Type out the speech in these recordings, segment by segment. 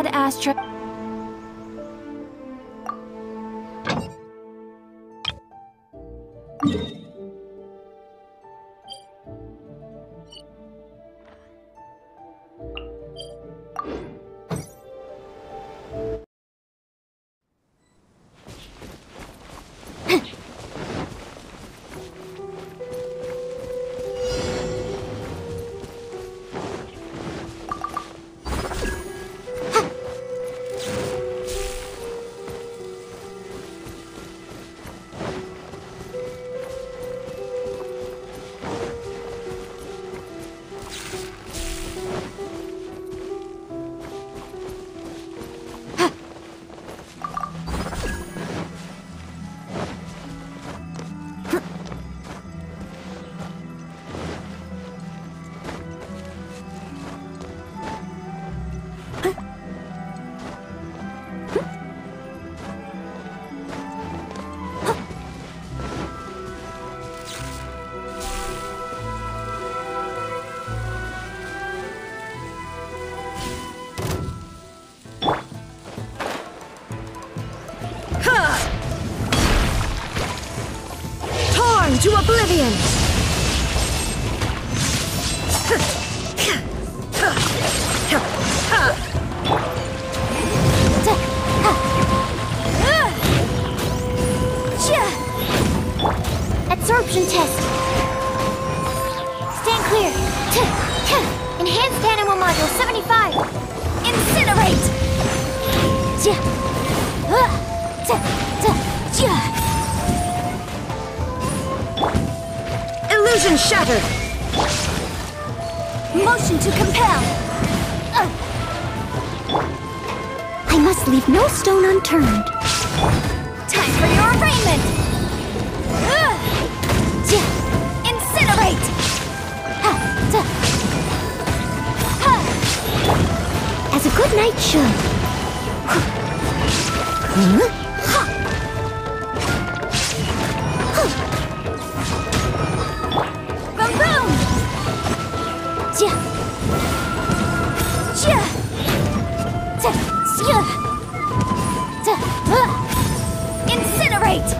Ad Astra. To oblivion! Absorption test. Stand clear. Enhanced animal module 75. Incinerate! Illusion shattered! Motion to compel! I must leave no stone unturned. Time for your arraignment! Incinerate! As a good knight should. Incinerate!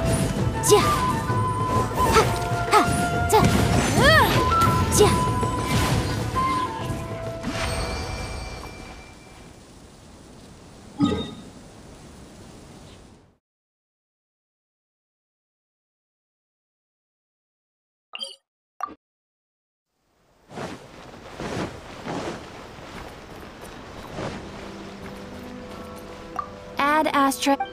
Ad Astra.